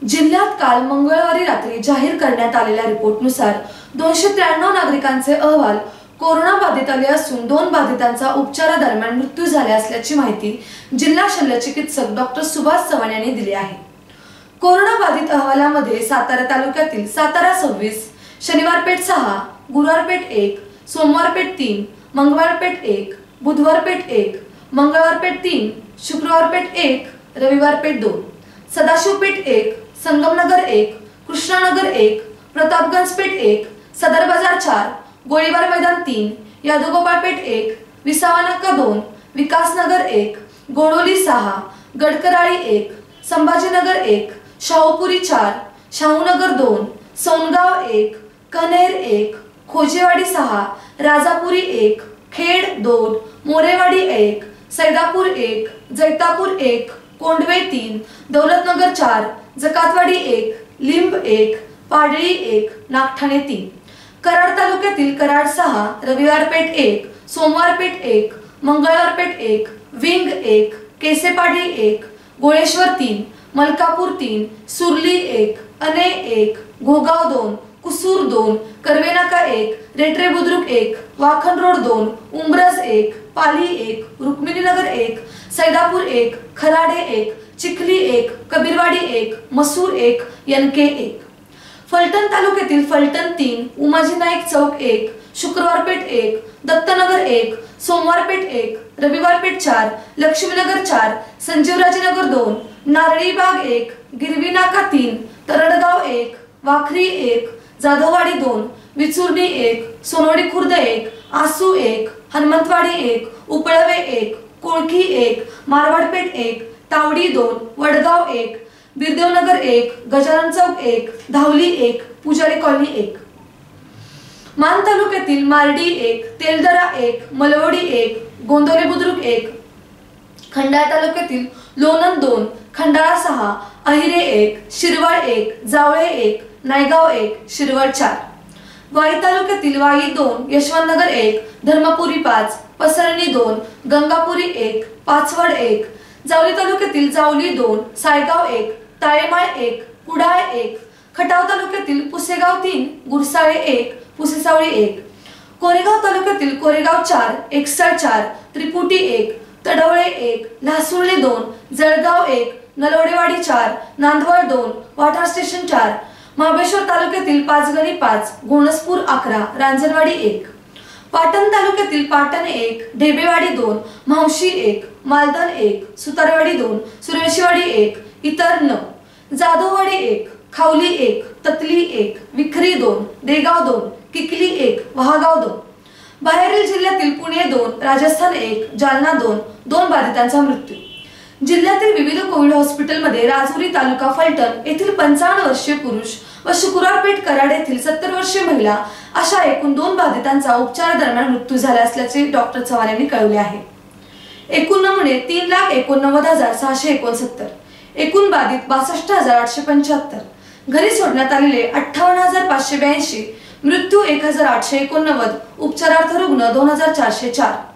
जिल्ह्यात काल मंगळवारी रात्री जाहीर करण्यात आलेल्या रिपोर्टनुसार 293 नागरिकांचे अहवाल कोरोना बाधित आले असून 2 बाधितांचा उपचारादरम्यान मृत्यू झाला असल्याची माहिती जिल्हा शल्यचिकित्सक डॉक्टर सुभाष चव्हाण यांनी दिली आहे। कोरोना बाधित अहवालामध्ये सातारा तालुक्यातील सातारा 26, शनिवार पेठ 6, गुरुवार पेठ 1, सोमवार पेठ 3, मंगळवार पेठ 1, बुधवार पेठ 1, मंगळवार पेठ 3, शुक्रवार पेठ 1, रविवार पेठ 2, सदाशिव पेठ 1, संगमनगर 1, कृष्णानगर 1, प्रतापगंज पेठ 1, सदर बाजार 4, गोळीबार मैदान 3, यादवगोपाळ पेठ 1, विसावा नाका 2, विकासनगर 1, गोडोली 6, गडकराळी 1, संभाजीनगर 1, शाहूपुरी 4, शाहूनगर 2, सोनगाव 1, कन्हेर 1, खोजेवाडी 6, राजापुरी 1, खेड 2, मोरेवाडी 1, सैदापूर 1, जैतापूर 1, कोंडवे 3, दौलतनगर 4, जकातवाडी 1, लिंब 1, पाडळी 1, नागठाणे 3, कराड तालुक्यातील कराड 6, रविवार पेठ 1, सोमवार पेठ 1, मंगळवार पेठ 1, विंग 1, केसेपाडी 1, गोळेश्वर 3, मलकापूर 3, सुरली 1, अने 1, घोगाव 2, कुसूर 2, कर्वेनाका 1, रेटरे बुद्रुक 1, वाखन रोड 2, उंब्रज 1, पाली 1, रुक्मिणीनगर 1, सैदापूर 1, खराडे 1, चिखली 1, कबीरवाडी 1, मसूर 1, यनके 1, फलटण तालुक्यातील फलटण 3, उमाजी नाईक चौक 1, शुक्रवार पेठ 1, दत्तनगर 1, सोमवार पेठ 1, रविवार पेठ 4, लक्ष्मीनगर 4, संजीवराजेनगर 2, नारळीबाग 1, गिरवी नाका 3, तरडगाव 1, वाखरी 1, जाधववाडी 2, विचुर्णी 1, सोनवडी खुर्द 1, आसू 1, हनुमंतवाडी 1, उपळवे 1, कोळकी 1, मारवाडपेठ 1, तावडी 2, वडगाव 1, बिरदेवनगर 1, गजानन चौक 1, धावली 1, पुजारी कॉलनी 1, मान तालुक्यातील मार्डी 1, तेलदरा 1, मलवडी 1, गोंदवले बुद्रुक 1, खंडाळा तालुक्यातील लोणंद 2, खंडाळा 6, अहिरे 1, शिरवळ 1, जावळे 1, नायगाव 1, शिरवळ 4, वाई तालुक्यातील वाई 2, यशवंतनगर 1, धर्मपुरी 5, पसरणी 2, गंगापुरी 1, पाचवड 1, जावली तालुक्यातील जावली 2, सायगाव 1, ताळेमाळ 1, कुडाळ 1, खटाव तालुक्यातील पुसेगाव 3, गुरसाळे 1, पुसेसावळी 1, कोरेगाव तालुक्यातील कोरेगाव 4, एकसळ 4, त्रिपुटी 1, तडवळे 1, लासुर्ले 2, जळगाव 1, नलवडेवाडी 4, नांदवळ 2, वाटार स्टेशन 4, महाबळेश्वर तालुक्यातील पाचगणी 5, घोणसपूर 11, रांजणवाडी 1, पाटण तालुक्यातील पाटण 1, ढेबेवाडी 2, मावशी 1, मालदण 1, सुतारवाडी 2, सुरेशवाडी 1, इतर 9, जाधववाडी 1, खावली 1, ततली 1, विखरी 2, देगाव 2, किकली 1, वहागाव 2, बाहेरील जिल्ह्यातील पुणे 2, राजस्थान 1, जालना 2, 2 बाधितांचा मृत्यू। जिल्ह्यातील विविध कोविड हॉस्पिटलमध्ये राजुरी तालुका फलटण येथील 55 वर्षीय पुरुष व शुक्रवार पेठ कराड येथील 70 वर्षीय महिला अशा एकूण 2 बाधितांचा उपचारादरम्यान मृत्यू झाला असल्याचे डॉक्टर चव्हाण यांनी कळवले आहे। एकूण नमुने 3,89,669, एकूण बाधित 62,875, घरी सोडण्यात आलेले 58,582, मृत्यू 1,889, उपचारार्थ रुग्ण 2,404।